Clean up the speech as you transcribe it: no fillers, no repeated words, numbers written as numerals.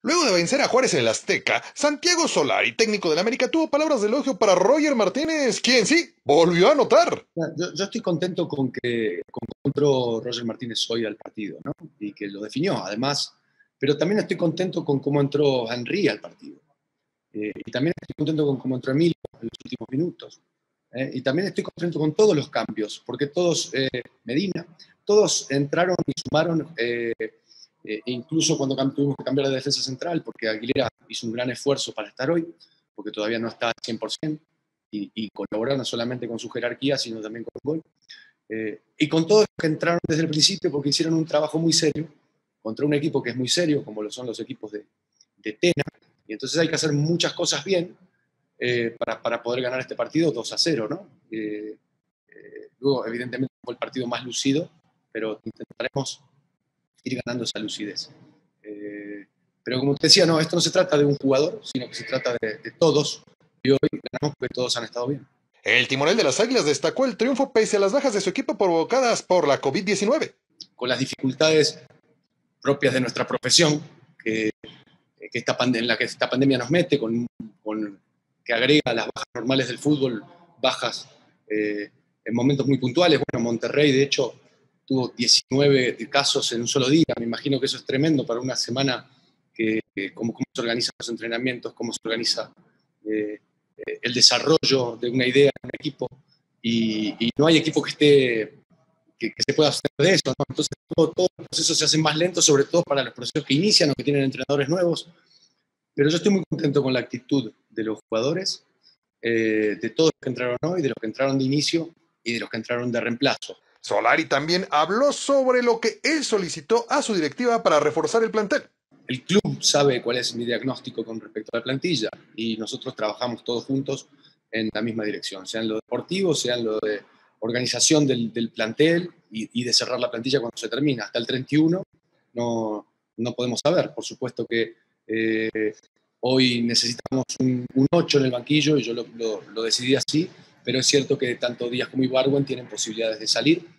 Luego de vencer a Juárez en el Azteca, Santiago Solari, técnico del América, tuvo palabras de elogio para Roger Martínez, quien sí volvió a anotar. Yo estoy contento con que entró Roger Martínez hoy al partido, ¿no? Y que lo definió, además. Pero también estoy contento con cómo entró Henry al partido. Y también estoy contento con cómo entró Emilio en los últimos minutos. Y también estoy contento con todos los cambios, porque todos, Medina, todos entraron y sumaron, incluso cuando tuvimos que cambiar de defensa central, porque Aguilera hizo un gran esfuerzo para estar hoy, porque todavía no está al 100%, y colaboró no solamente con su jerarquía, sino también con el gol. Y con todos los que entraron desde el principio, porque hicieron un trabajo muy serio, contra un equipo que es muy serio, como lo son los equipos de Tena, y entonces hay que hacer muchas cosas bien para poder ganar este partido 2-0, ¿no? Luego, evidentemente, fue el partido más lucido, pero intentaremos ir ganando esa lucidez. Pero como te decía, no, esto no se trata de un jugador, sino que se trata de todos, y hoy ganamos porque todos han estado bien. El timonel de las Águilas destacó el triunfo pese a las bajas de su equipo provocadas por la COVID-19. Con las dificultades propias de nuestra profesión, en la que esta pandemia nos mete, que agrega a las bajas normales del fútbol, bajas en momentos muy puntuales. Bueno, Monterrey, de hecho, tuvo 19 casos en un solo día. Me imagino que eso es tremendo para una semana, cómo se organizan los entrenamientos, cómo se organiza el desarrollo de una idea en un equipo. Y no hay equipo que esté que se pueda hacer de eso, ¿no? Entonces todo el proceso se hace más lento, sobre todo para los procesos que inician o que tienen entrenadores nuevos. Pero yo estoy muy contento con la actitud de los jugadores, de todos los que entraron hoy, de los que entraron de inicio y de los que entraron de reemplazo. Solari también habló sobre lo que él solicitó a su directiva para reforzar el plantel. El club sabe cuál es mi diagnóstico con respecto a la plantilla y nosotros trabajamos todos juntos en la misma dirección, sea en lo deportivo, sea en lo de organización del plantel y de cerrar la plantilla cuando se termina. Hasta el 31 no podemos saber. Por supuesto que hoy necesitamos un 8 en el banquillo y yo lo decidí así, pero es cierto que tanto Díaz como Ibargüen tienen posibilidades de salir